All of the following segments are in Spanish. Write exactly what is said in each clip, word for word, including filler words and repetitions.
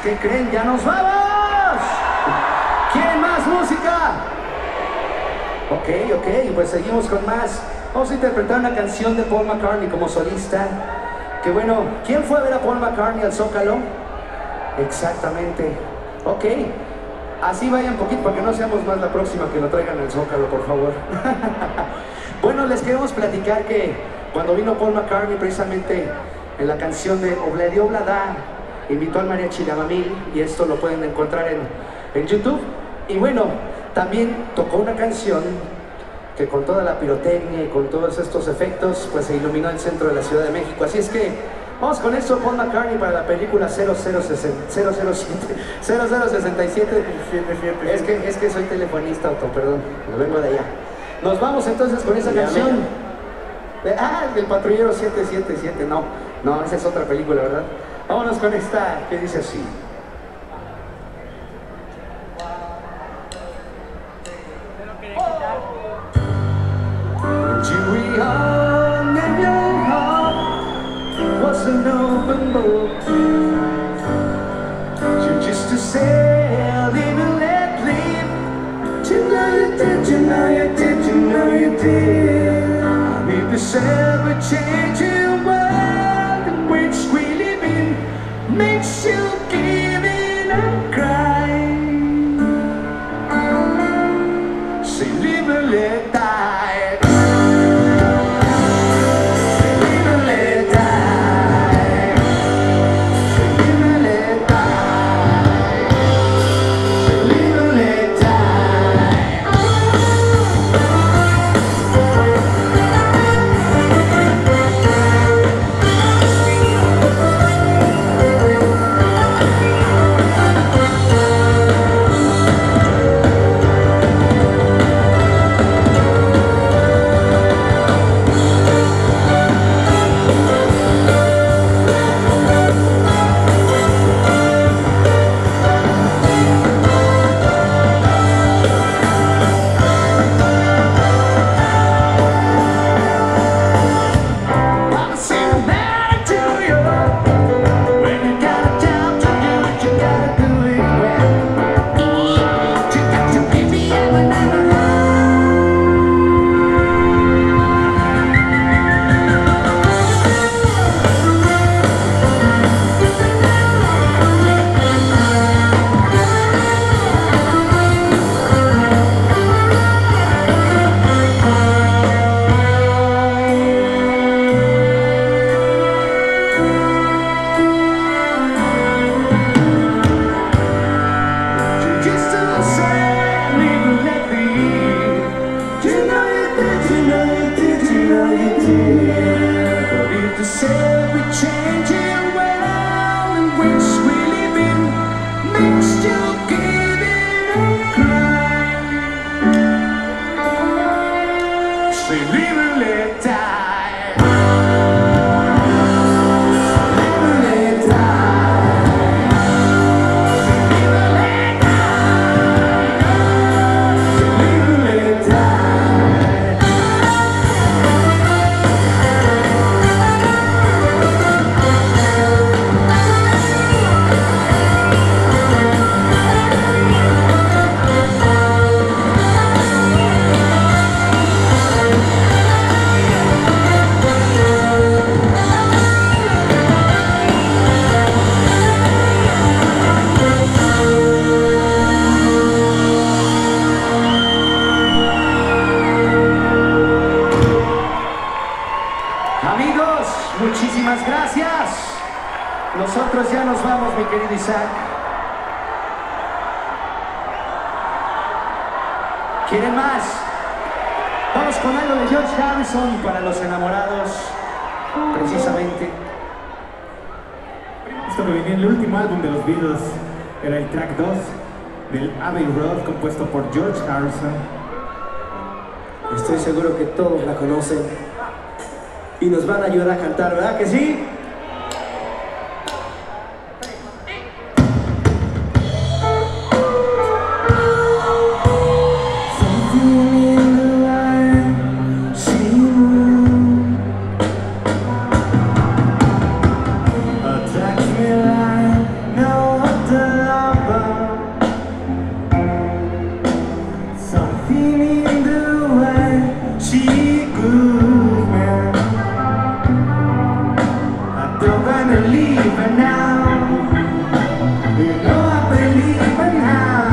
¿Qué creen? ¡Ya nos vamos! ¿Quieren más música? Ok, ok, pues seguimos con más. Vamos a interpretar una canción de Paul McCartney como solista. Que bueno, ¿quién fue a ver a Paul McCartney al Zócalo? Exactamente. Ok, así vayan poquito para que no seamos más la próxima que lo traigan al Zócalo, por favor. Bueno, les queremos platicar que cuando vino Paul McCartney, precisamente en la canción de Obladi Oblada, invitó al mariachi de Abamil, y esto lo pueden encontrar en, en YouTube. Y bueno, también tocó una canción que con toda la pirotecnia y con todos estos efectos, pues se iluminó el centro de la Ciudad de México. Así es que vamos con esto, Paul McCartney, para la película cero cero siete. Es que, es que soy telefonista, Otto, perdón, me vengo de allá. Nos vamos entonces con esa canción. De, ah, el patrullero siete siete siete, no, no, esa es otra película, ¿verdad? Vámonos con esta que dice así. You young and your heart was an open book. You just to say, live and let live. You know you did, you know you did, you know you did. Need to celebrate changing world in which we live in. Makes you give in and cry. Say live and let die. Muchísimas gracias. Nosotros ya nos vamos, mi querido Isaac. ¿Quieren más? Vamos con algo de George Harrison para los enamorados, precisamente. Esto que venía en el último álbum de los Beatles era el track dos del Abbey Road, compuesto por George Harrison. Estoy seguro que todos la conocen y nos van a ayudar a cantar, ¿verdad que sí? Attracts me like no other. don't wanna leave her now. You know I believe her now.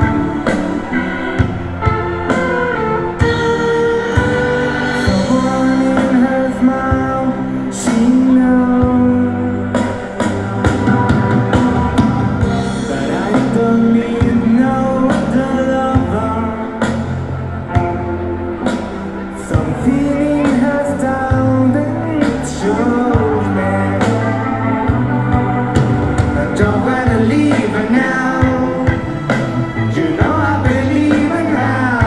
Someone in her smile, she knows that I don't need no other lover. Some feeling has down that it shows me. I don't wanna leave her now. You know I believe her now.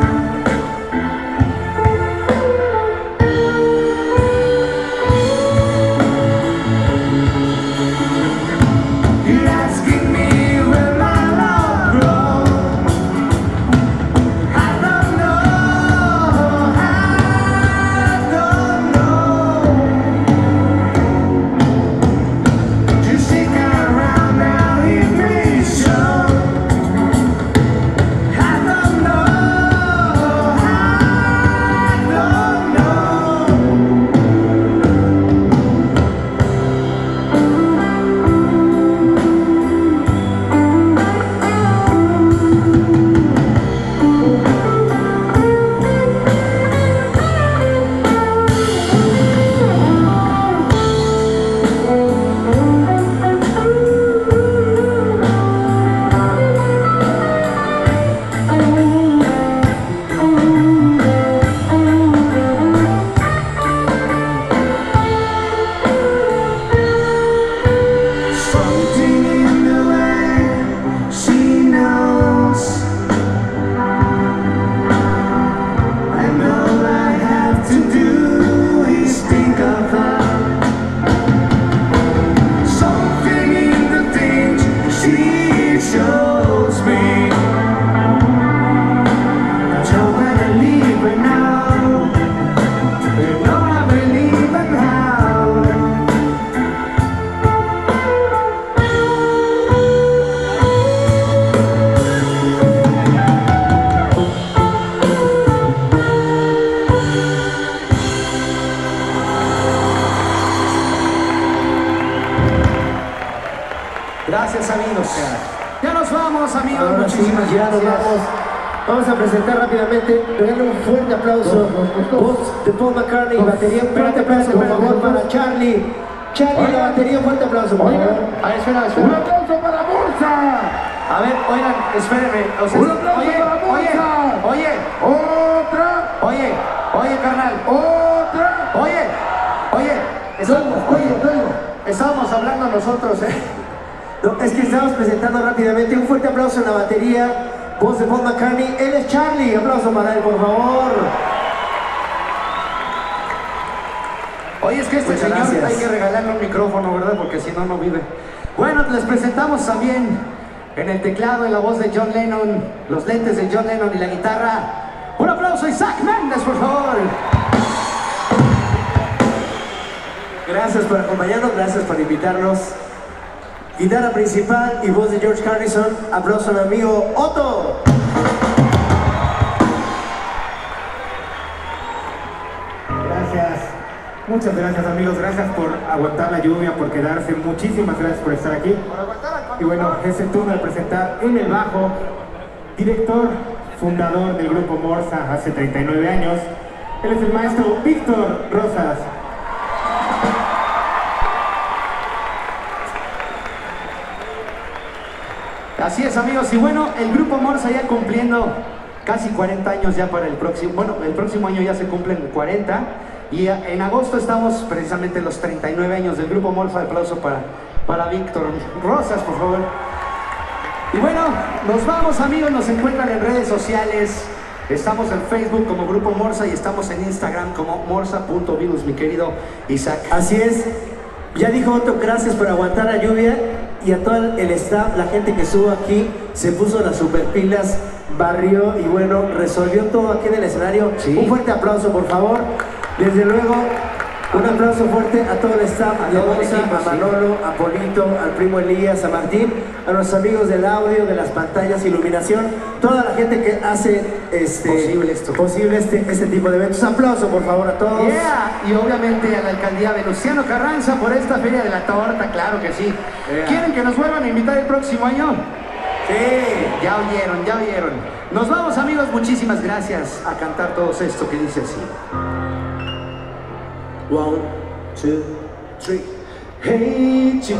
You're asking me where my love grows. I don't know, I don't know. You stick around now, it may show. I don't know, I don't know. Something in the way she knows, and all I have to do is think of her. Something in the things she shows me. I don't wanna leave her now. You know I believe her now. Gracias, amigos. Ya nos vamos, amigos. Ahora sí, Muchísimas ya nos gracias. vamos. Vamos a presentar rápidamente, regalo un fuerte aplauso. Voz de Paul McCartney, batería, un fuerte aplauso por favor para Charlie. Charlie, la batería, un fuerte aplauso por favor. A ver, espera, espera. ¡Un aplauso para Bolsa! A ver, oigan, espérenme. O sea, ¡Un aplauso oye, para oye, Bolsa! oye, ¡Otra! oye, oye, carnal. ¡Otra! Oye, oye, estamos, Oigo, oigo, oye, oigo. estábamos hablando nosotros, ¿eh? No, es que estamos presentando rápidamente, un fuerte aplauso en la batería, voz de Paul McCartney. Él es Charlie, aplauso para él por favor. Oye, es que este Muchas señor gracias. hay que regalarle un micrófono, ¿verdad? Porque si no, no vive. Bueno, les presentamos también en el teclado, en la voz de John Lennon, los lentes de John Lennon y la guitarra. Un aplauso a Isaac Méndez, por favor. Gracias por acompañarnos, gracias por invitarnos. Guitarra principal y voz de George Harrison. Aplauso al amigo Otto. Gracias. Muchas gracias, amigos. Gracias por aguantar la lluvia, por quedarse. Muchísimas gracias por estar aquí. Y bueno, es el turno de presentar en el bajo, director, fundador del grupo Morsa hace treinta y nueve años. Él es el maestro Víctor Rosas. Así es, amigos, y bueno, el grupo Morsa ya cumpliendo casi cuarenta años ya para el próximo, bueno, el próximo año ya se cumplen cuarenta, y en agosto estamos precisamente en los treinta y nueve años del grupo Morsa. Aplauso para, para Víctor Rosas, por favor. Y bueno, nos vamos, amigos, nos encuentran en redes sociales, estamos en Facebook como Grupo Morsa y estamos en Instagram como morsa punto virus, mi querido Isaac. Así es. Ya dijo Otto, gracias por aguantar la lluvia, y a todo el staff, la gente que estuvo aquí, se puso las superpilas, barrió y bueno, resolvió todo aquí en el escenario. Sí. Un fuerte aplauso, por favor. Desde luego, Un aplauso fuerte a todo el staff, a Bolsa, a Manolo, a Polito, al primo Elías, a Martín, a los amigos del audio, de las pantallas, iluminación, toda la gente que hace este, posible, esto. posible este, este tipo de eventos. Aplauso por favor a todos. Yeah. Y obviamente a la alcaldía Venustiano Carranza por esta feria de la torta, claro que sí. Yeah. ¿Quieren que nos vuelvan a invitar el próximo año? Sí. Ya oyeron, ya oyeron. Nos vamos amigos, muchísimas gracias a cantar todos esto que dice así. One, two, three. Hey Jude,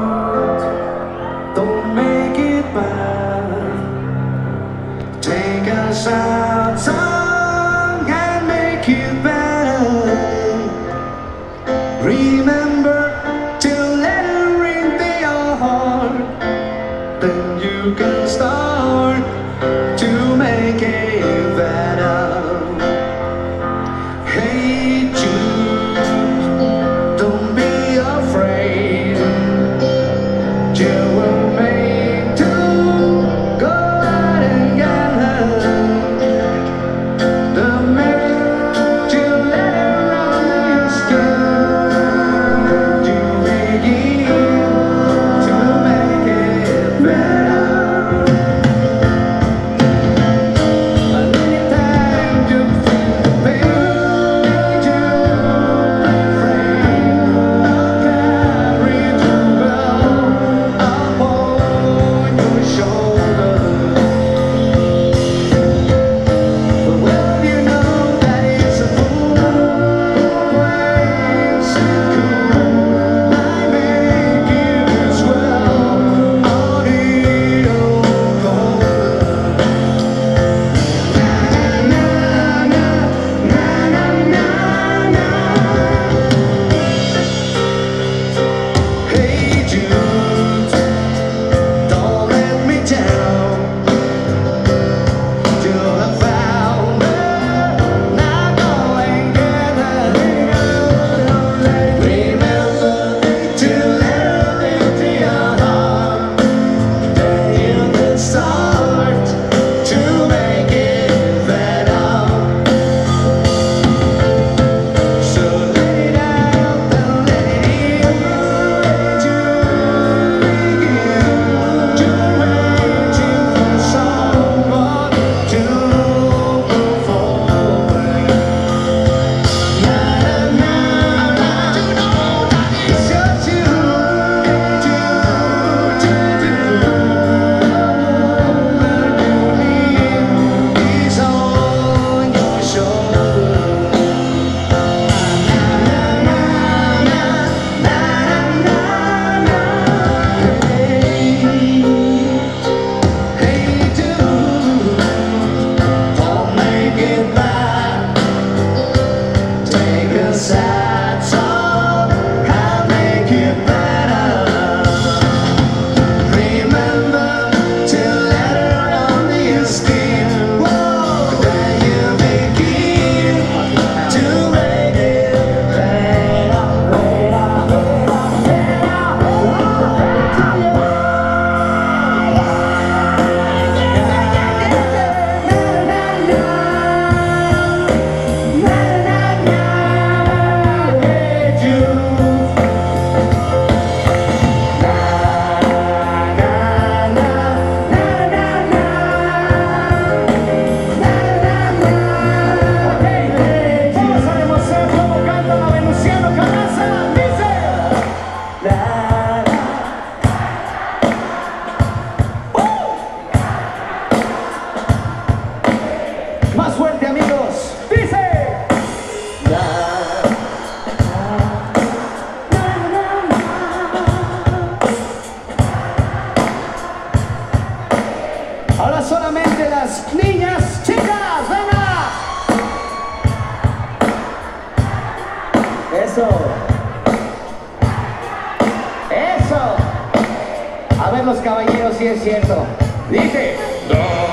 don't make it bad. Take a sad song and make it better. Remember to let it ring to your heart. Then you can start to make it better. Hey Jude, don't be afraid. You will make to go out and get her. The minute you let it run your skin, you begin to make it better. Anytime you feel the pain, you refrain. I'll carry you well upon your shoulder. But well, you know that it's a fool place cool. I make you swell on it all colder. Na na na na na na. Hey Jude, don't let me down. Till I found her, not going get her. Remember to let her into your heart. Then you can start to make it better. So let it out and let it in. To begin, you're waiting for someone to go forward. Na na na, you know that it's just you, you, you, you. All that you need is on your shoulder. Hey Jude, don't make it bad. Take a sad song and make it better. Remember to let her under your skin. Whoa, then you begin to make it better. Hey Jude, todos sabemos ser como canta la Venustiano Carranza. Dice. Más fuerte amigos. Dice. Ahora solamente las niñas chicas, venga. Eso. Eso. A ver los caballeros si es cierto. Dice.